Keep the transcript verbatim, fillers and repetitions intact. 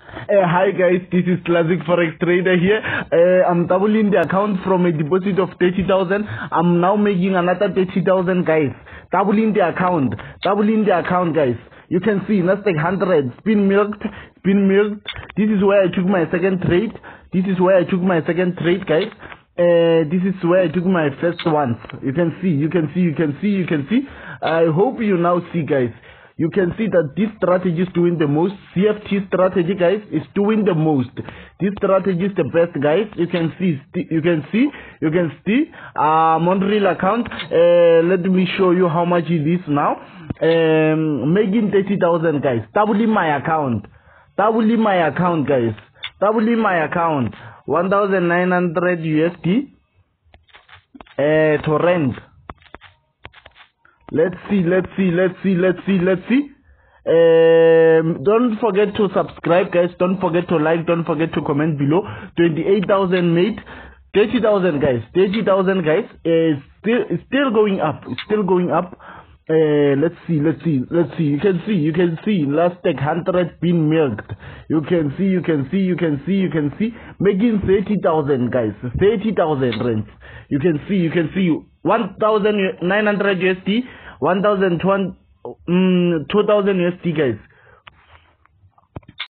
Uh, hi guys, this is Classic Forex Trader here. Uh, I'm doubling the account from a deposit of thirty thousand. I'm now making another thirty thousand guys. Doubling the account, doubling the account guys. You can see Nasdaq one hundred, spin milked, spin milked. This is where I took my second trade. This is where I took my second trade guys. Uh, this is where I took my first one. You can see, you can see, you can see, you can see. I hope you now see guys. You can see that this strategy is doing the most. C F T strategy, guys, is doing the most. This strategy is the best, guys. You can see, you can see, you can see. Um, on real account. Uh, let me show you how much it is now. Um, making thirty thousand, guys. Doubling my account. Doubling my account, guys. Doubling my account. One thousand nine hundred U S D. Uh, to rent. Let's see, let's see, let's see, let's see, let's see. Um, don't forget to subscribe, guys. Don't forget to like. Don't forget to comment below. twenty-eight thousand made. thirty thousand, guys. thirty thousand, guys. Is still, it's still going up. It's still going up. Uh, let's see, let's see, let's see. You can see, you can see. Last tech one hundred been milked. You can see, you can see, you can see, you can see. Making thirty thousand, guys. thirty thousand rents. You can see, you can see. one thousand nine hundred U S D. one thousand two hundred, um, two thousand U S D, guys.